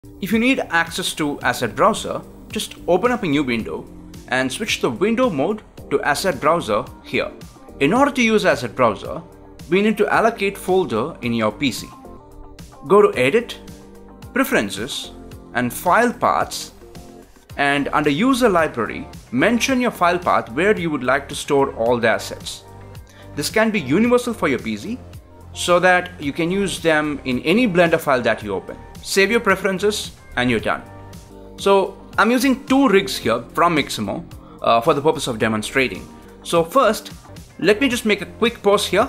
If you need access to Asset Browser, just open up a new window and switch the window mode to Asset Browser here. In order to use Asset Browser, we need to allocate folder in your PC. Go to Edit, Preferences, and File Paths, and under User Library, mention your file path where you would like to store all the assets. This can be universal for your PC, so that you can use them in any Blender file that you open. Save your preferences and you're done. So I'm using two rigs here from Mixamo for the purpose of demonstrating. So first, let me just make a quick pause here.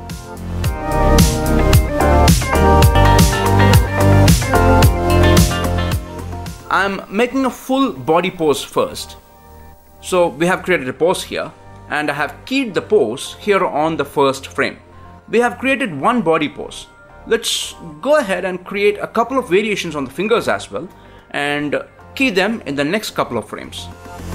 I'm making a full body pose first. So we have created a pose here, and I have keyed the pose here on the first frame. We have created one body pose. Let's go ahead and create a couple of variations on the fingers as well and key them in the next couple of frames.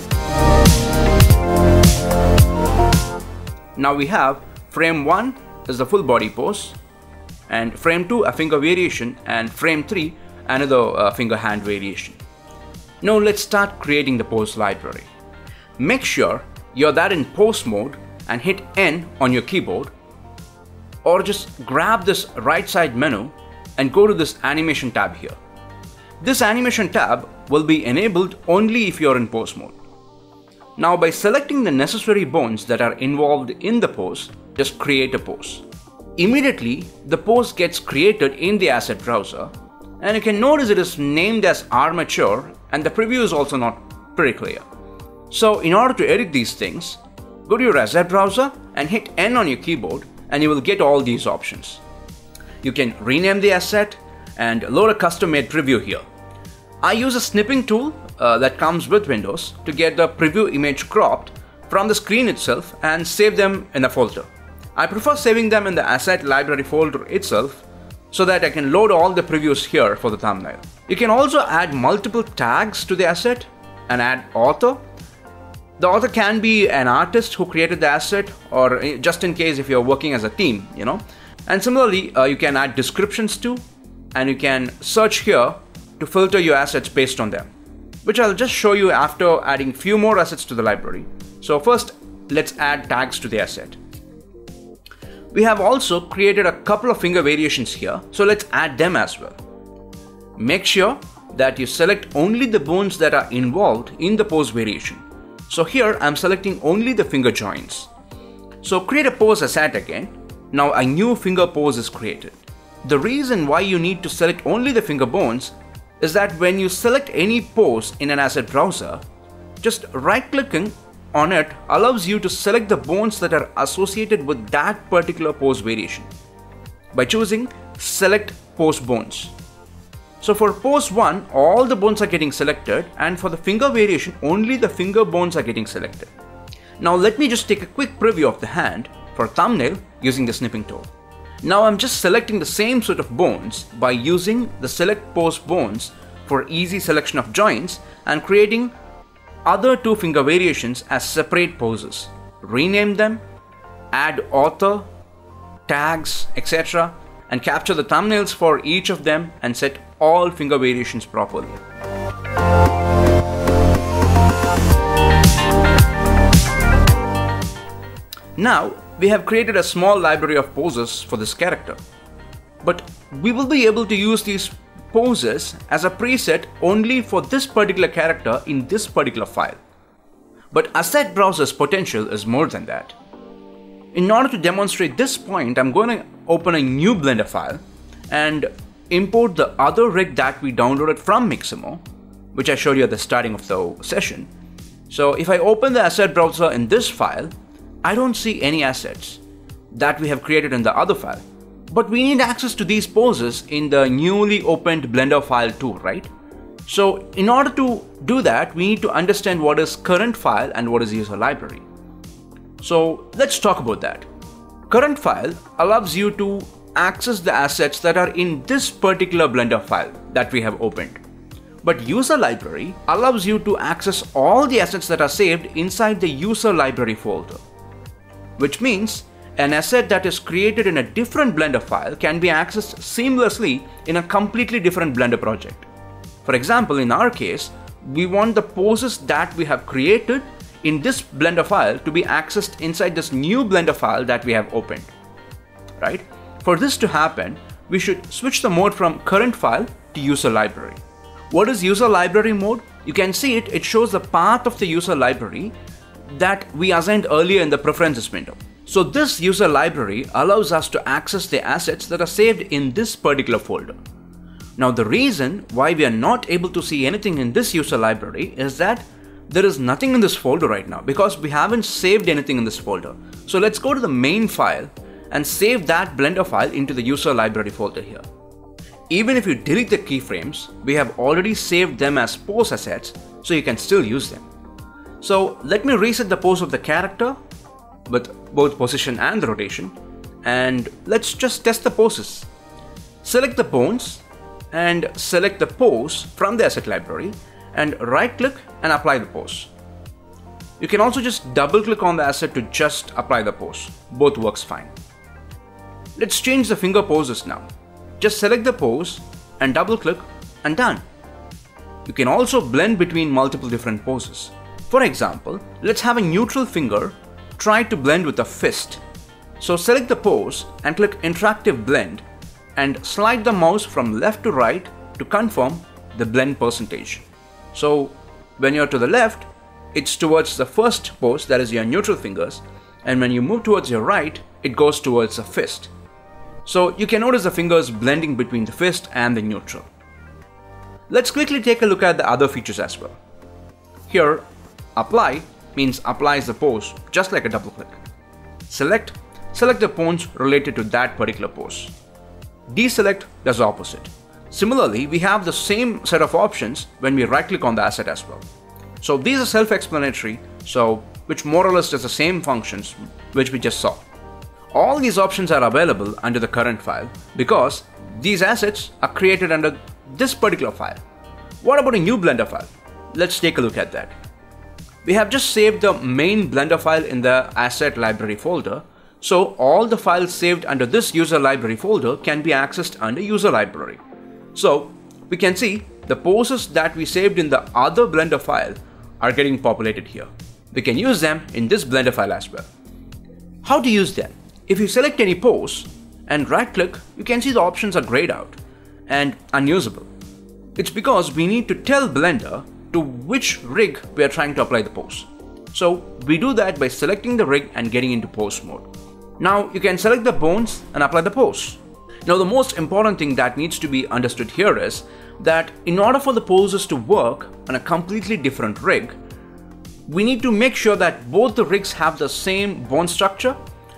Now we have frame 1 is the full body pose, and frame 2 a finger variation, and frame 3 another finger hand variation. Now let's start creating the pose library. Make sure you're that in pose mode and hit N on your keyboard, or just grab this right side menu and go to this animation tab here. This animation tab will be enabled only if you're in pose mode. Now by selecting the necessary bones that are involved in the pose, just create a pose. Immediately the pose gets created in the Asset Browser, and you can notice it is named as Armature, and the preview is also not pretty clear. So in order to edit these things, go to your Asset Browser and hit N on your keyboard, and you will get all these options. You can rename the asset and load a custom-made preview here. I use a snipping tool that comes with Windows to get the preview image cropped from the screen itself and save them in a folder. I prefer saving them in the asset library folder itself so that I can load all the previews here for the thumbnail. You can also add multiple tags to the asset and add author. The author can be an artist who created the asset, or just in case if you're working as a team, you know. And similarly, you can add descriptions too, and you can search here to filter your assets based on them, which I'll just show you after adding few more assets to the library. So first, let's add tags to the asset. We have also created a couple of finger variations here, so let's add them as well. Make sure that you select only the bones that are involved in the pose variation. So here I'm selecting only the finger joints. So create a pose asset again. Now a new finger pose is created. The reason why you need to select only the finger bones is that when you select any pose in an Asset Browser, just right-clicking on it allows you to select the bones that are associated with that particular pose variation by choosing Select Pose Bones. So for pose 1, all the bones are getting selected, and for the finger variation, only the finger bones are getting selected. Now let me just take a quick preview of the hand for thumbnail using the snipping tool. Now I'm just selecting the same set of bones by using the Select Pose Bones for easy selection of joints and creating other two finger variations as separate poses. Rename them, add author, tags, etc. and capture the thumbnails for each of them and set all finger variations properly. Now we have created a small library of poses for this character, but we will be able to use these poses as a preset only for this particular character in this particular file. But Asset Browser's potential is more than that. In order to demonstrate this point, I'm going to open a new Blender file and import the other rig that we downloaded from Mixamo, which I showed you at the starting of the session. So if I open the Asset Browser in this file, I don't see any assets that we have created in the other file. But we need access to these poses in the newly opened Blender file too, right? So in order to do that, we need to understand what is current file and what is user library. So let's talk about that. Current file allows you to access the assets that are in this particular Blender file that we have opened. But user library allows you to access all the assets that are saved inside the user library folder, which means an asset that is created in a different Blender file can be accessed seamlessly in a completely different Blender project. For example, in our case, we want the poses that we have created in this Blender file to be accessed inside this new Blender file that we have opened, right? For this to happen, we should switch the mode from current file to user library. What is user library mode? You can see it shows the path of the user library that we assigned earlier in the preferences window. So this user library allows us to access the assets that are saved in this particular folder. Now the reason why we are not able to see anything in this user library is that there is nothing in this folder right now because we haven't saved anything in this folder. So let's go to the main file and save that Blender file into the user library folder here. Even if you delete the keyframes, we have already saved them as pose assets, so you can still use them. So let me reset the pose of the character with both position and rotation, and let's just test the poses. Select the bones and select the pose from the asset library and right click and apply the pose. You can also just double click on the asset to just apply the pose. Both works fine. Let's change the finger poses now. Just select the pose and double click and done. You can also blend between multiple different poses. For example, let's have a neutral finger try to blend with a fist. So select the pose and click interactive blend and slide the mouse from left to right to confirm the blend percentage. So when you're to the left, it's towards the first pose, that is your neutral fingers, and when you move towards your right, it goes towards the fist. So you can notice the fingers blending between the fist and the neutral. Let's quickly take a look at the other features as well. Here, apply means applies the pose just like a double click. Select the pose related to that particular pose. Deselect does the opposite. Similarly, we have the same set of options when we right click on the asset as well. So these are self-explanatory, which more or less does the same functions which we just saw. All these options are available under the current file because these assets are created under this particular file. What about a new Blender file? Let's take a look at that. We have just saved the main Blender file in the asset library folder, so all the files saved under this user library folder can be accessed under user library. So we can see the poses that we saved in the other Blender file are getting populated here. We can use them in this Blender file as well. How to use them? If you select any pose and right click, you can see the options are grayed out and unusable. It's because we need to tell Blender to which rig we are trying to apply the pose. So we do that by selecting the rig and getting into pose mode. Now you can select the bones and apply the pose. Now the most important thing that needs to be understood here is that in order for the poses to work on a completely different rig, we need to make sure that both the rigs have the same bone structure.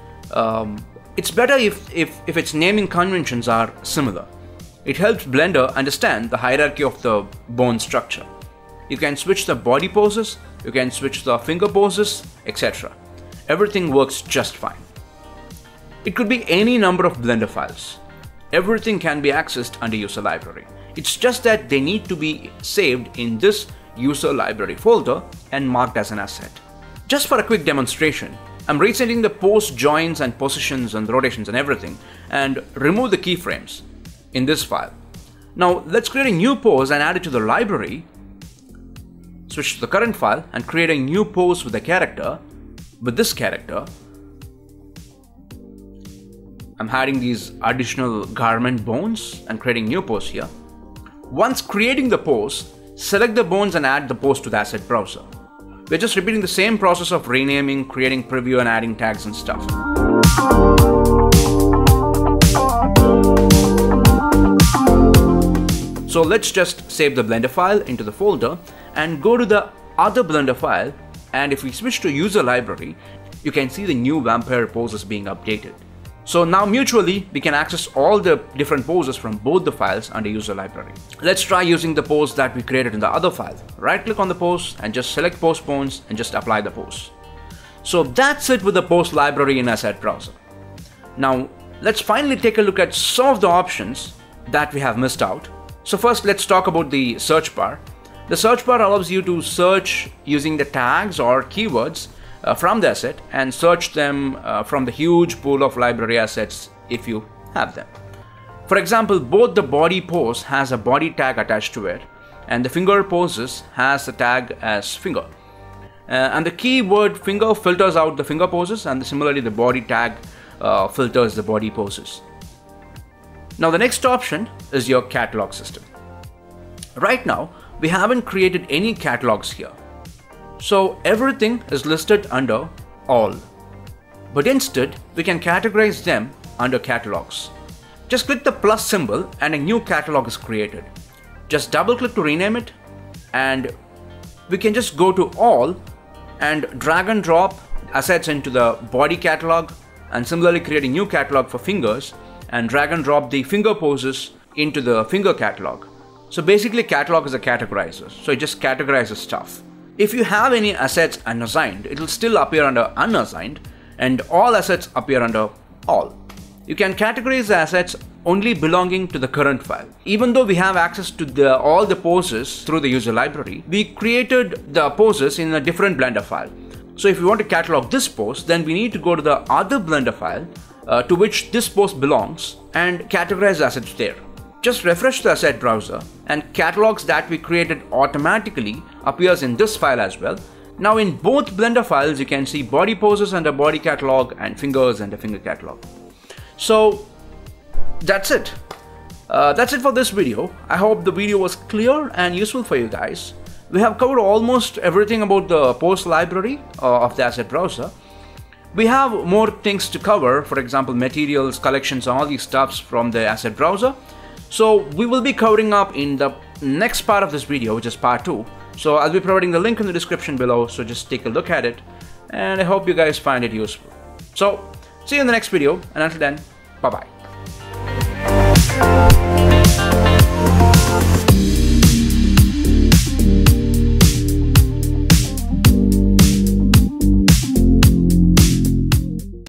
It's better if its naming conventions are similar. It helps Blender understand the hierarchy of the bone structure. You can switch the body poses, you can switch the finger poses, etc. Everything works just fine. It could be any number of Blender files. Everything can be accessed under user library. It's just that they need to be saved in this user library folder and marked as an asset. Just for a quick demonstration, I'm resetting the pose joins and positions and rotations and everything and remove the keyframes in this file. Now let's create a new pose and add it to the library. Switch to the current file and create a new pose with a character, with this character. I'm adding these additional garment bones and creating new pose here. Once creating the pose, select the bones and add the pose to the asset browser. We're just repeating the same process of renaming, creating preview and adding tags and stuff. So let's just save the Blender file into the folder and go to the other Blender file, and if we switch to user library, you can see the new vampire poses being updated. So now mutually we can access all the different poses from both the files under user library. Let's try using the pose that we created in the other file. Right click on the pose and just select pose bones and just apply the pose. So that's it with the pose library in Asset Browser. Now let's finally take a look at some of the options that we have missed out. So first let's talk about the search bar. The search bar allows you to search using the tags or keywords from the asset and search them from the huge pool of library assets if you have them. For example, both the body pose has a body tag attached to it, and the finger poses has the tag as finger. And the keyword finger filters out the finger poses, and similarly the body tag filters the body poses. Now the next option is your catalog system. Right now we haven't created any catalogs here, so everything is listed under all, but instead we can categorize them under catalogs. Just click the plus symbol and a new catalog is created. Just double click to rename it, and we can just go to all and drag and drop assets into the body catalog, and similarly create a new catalog for fingers and drag and drop the finger poses into the finger catalog. So basically catalog is a categorizer, so it just categorizes stuff. If you have any assets unassigned, it will still appear under unassigned, and all assets appear under all. You can categorize the assets only belonging to the current file. Even though we have access to all the poses through the user library, we created the poses in a different Blender file. So if we want to catalog this pose, then we need to go to the other Blender file to which this pose belongs and categorize the assets there. Just refresh the asset browser, and catalogs that we created automatically appears in this file as well. Now in both Blender files you can see body poses under body catalog and fingers under finger catalog. So that's it. That's it for this video. I hope the video was clear and useful for you guys. We have covered almost everything about the pose library of the asset browser. We have more things to cover, for example materials, collections, and all these stuffs from the asset browser. So we will be covering up in the next part of this video, which is part 2. So I'll be providing the link in the description below, so just take a look at it, and I hope you guys find it useful. So see you in the next video, and until then, bye bye.